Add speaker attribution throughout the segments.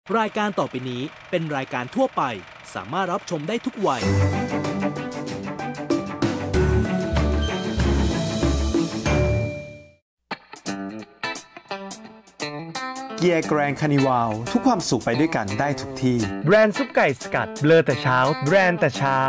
Speaker 1: รายการต่อไปนี้เป็นรายการทั่วไปสามารถรับชมได้ทุกวัย
Speaker 2: เกียร์แกรนด์คานิวาลทุกความสุขไปด้วยกันได้ทุกที่
Speaker 3: แบรนด์ซุปไก่สกัดเบลอแต่เช้าแบรนด์แต่เช้า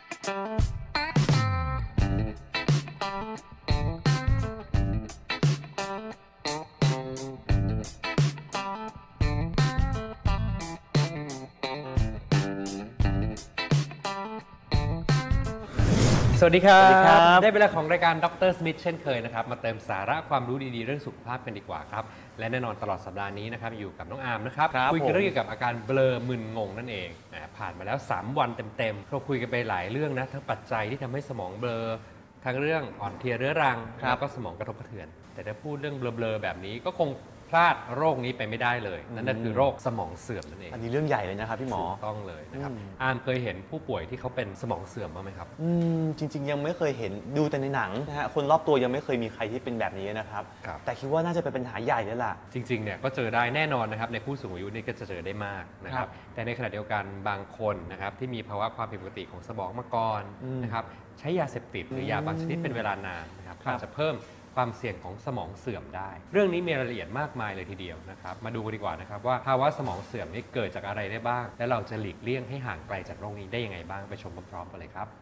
Speaker 4: สวัสดีครับได้เวลาของรายการดร.สมิธเช่นเคยนะครับมาเติมสาระความรู้ดีๆเรื่องสุขภาพกันดีกว่าครับและแน่นอนตลอดสัปดาห์นี้นะครับอยู่กับน้องอาร์มนะครับคุยกันเรื่องเกี่ยวกับอาการเบลอมึนงงนั่นเองผ่านมาแล้ว3วันเต็มๆเราคุยกันไปหลายเรื่องนะทั้งปัจจัยที่ทำให้สมองเบลอทั้งเรื่องอ่อนเพลียเรื้อรังแล้วก็สมองกระทบกระเทือนแต่ถ้าพูดเรื่องเบลอๆแบบนี้ก็คงพลาดโรคนี้ไปไม่ได้เลยนั่นก็คือโรคสมองเสื่อมนั่นเอง
Speaker 2: อันนี้เรื่องใหญ่เลยนะครับพี่หมอ
Speaker 4: ถูกต้องเลยนะครับอาร์มเคยเห็นผู้ป่วยที่เขาเป็นสมองเสื่อมบ้างไหมครับ
Speaker 2: จริงๆยังไม่เคยเห็นดูแต่ในหนังนะฮะคนรอบตัวยังไม่เคยมีใครที่เป็นแบบนี้นะครับแต่คิดว่าน่าจะเป็นปัญหาใหญ่แล้วล่ะ
Speaker 4: จริงๆเนี่ยก็เจอได้แน่นอนนะครับในผู้สูงอายุนี่ก็จะเจอได้มากนะครับแต่ในขณะเดียวกันบางคนนะครับที่มีภาวะความผิดปกติของสมองมาก่อนนะครับใช้ยาเสพติดหรือยาบางชนิดเป็นเวลานานนะครับอาจจะเพิ่มความเสี่ยงของสมองเสื่อมได้เรื่องนี้มีรายละเอียดมากมายเลยทีเดียวนะครับมาดูกันดีกว่านะครับว่าภาวะสมองเสื่อมนี่เกิดจากอะไรได้บ้างและเราจะหลีกเลี่ยงให้ห่างไกลจากโรคนี้ได้ยังไงบ้างไปชมพร้อมๆกันเลยครับ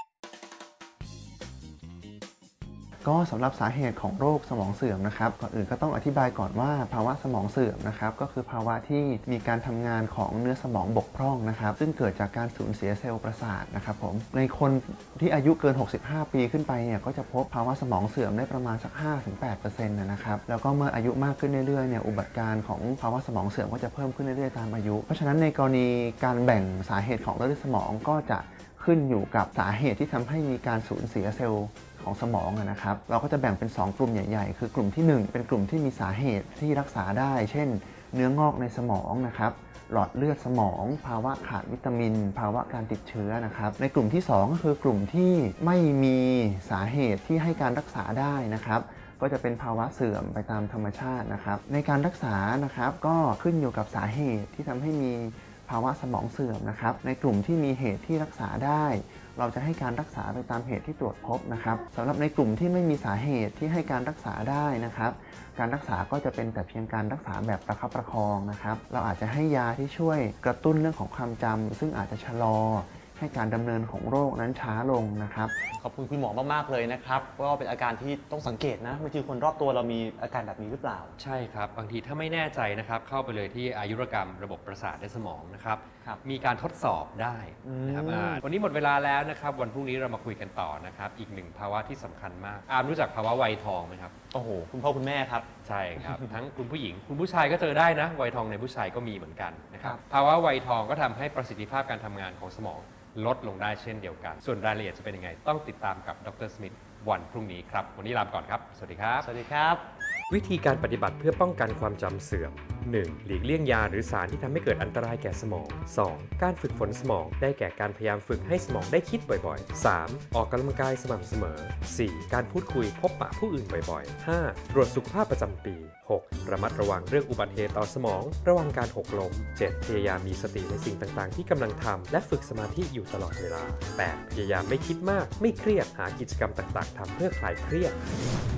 Speaker 5: ก็สำหรับสาเหตุของโรคสมองเสื่อมนะครับก่อนอื่นก็ต้องอธิบายก่อนว่าภาวะสมองเสื่อมนะครับก็คือภาวะที่มีการทำงานของเนื้อสมองบกพร่องนะครับซึ่งเกิดจากการสูญเสียเซลล์ประสาทนะครับผมในคนที่อายุเกิน65ปีขึ้นไปเนี่ยก็จะพบภาวะสมองเสื่อมได้ประมาณสัก 5-8% นะครับแล้วก็เมื่ออายุมากขึ้นเรื่อยๆเนี่ยอุบัติการของภาวะสมองเสื่อมก็จะเพิ่มขึ้นเรื่อยๆตามอายุเพราะฉะนั้นในกรณีการแบ่งสาเหตุของเลือดสมองก็จะขึ้นอยู่กับสาเหตุที่ทำให้มีการสูญเสียเซลล์ของสมองนะครับเราก็จะแบ่งเป็น2กลุ่มใหญ่ๆคือกลุ่มที่1เป็นกลุ่มที่มีสาเหตุที่รักษาได้เช่นเนื้องอกในสมองนะครับหลอดเลือดสมองภาวะขาดวิตามินภาวะการติดเชื้อนะครับในกลุ่มที่2ก็คือกลุ่มที่ไม่มีสาเหตุที่ให้การรักษาได้นะครับก็จะเป็นภาวะเสื่อมไปตามธรรมชาตินะครับในการรักษานะครับก็ขึ้นอยู่กับสาเหตุที่ทำให้มีภาวะสมองเสื่อมนะครับในกลุ่มที่มีเหตุที่รักษาได้เราจะให้การรักษาไปตามเหตุที่ตรวจพบนะครับสำหรับในกลุ่มที่ไม่มีสาเหตุที่ให้การรักษาได้นะครับการรักษาก็จะเป็นแต่เพียงการรักษาแบบประคับประคองนะครับเราอาจจะให้ยาที่ช่วยกระตุ้นเรื่องของความจำซึ่งอาจจะชะลอให้การดำเนินของโรคนั้นช้าลงนะครับ
Speaker 2: ขอบคุณคุณหมอมากๆเลยนะครับก็เป็นอาการที่ต้องสังเกตนะบางทีคนรอบตัวเรามีอาการแบบนี้หรือเปล่า
Speaker 4: ใช่ครับบางทีถ้าไม่แน่ใจนะครับเข้าไปเลยที่อายุรกรรมระบบประสาทในสมองนะครับมีการทดสอบได้นะครับวันนี้หมดเวลาแล้วนะครับวันพรุ่งนี้เรามาคุยกันต่อนะครับอีกหนึ่งภาวะที่สำคัญมากอาร์มรู้จักภาวะวัยทองไหมครับ
Speaker 2: โอ้โหคุณพ่อคุณแม่ครับ
Speaker 4: ใช่ครับ ทั้งคุณผู้หญิงคุณผู้ชายก็เจอได้นะวัยทองในผู้ชายก็มีเหมือนกันนะครับภาวะวัยทองก็ทำให้ประสิทธิภาพการทำงานของสมองลดลงได้เช่นเดียวกันส่วนรายละเอียดจะเป็นยังไงต้องติดตามกับดร.สมิธวันพรุ่งนี้ครับวันนี้ลาไปก่อนครับสวัสดีครับ
Speaker 2: สวัสดีครับ
Speaker 4: วิธีการปฏิบัติเพื่อป้องกันความจำเสื่อม 1. หลีกเลี่ยงยาหรือสารที่ทำให้เกิดอันตรายแก่สมอง 2. การฝึกฝนสมองได้แก่การพยายามฝึกให้สมองได้คิดบ่อยๆ 3. ออกกำลังกายสม่ำเสมอ 4. การพูดคุยพบปะผู้อื่นบ่อยๆ 5. ตรวจสุขภาพประจำปี 6. ระมัดระวังเรื่องอุบัติเหตุต่อสมองระวังการหกล้ม 7. พยายามมีสติในสิ่งต่างๆที่กำลังทำและฝึกสมาธิอยู่ตลอดเวลา 8. พยายามไม่คิดมากไม่เครียดหากิจกรรมต่างๆทำเพื่อคลายเครียด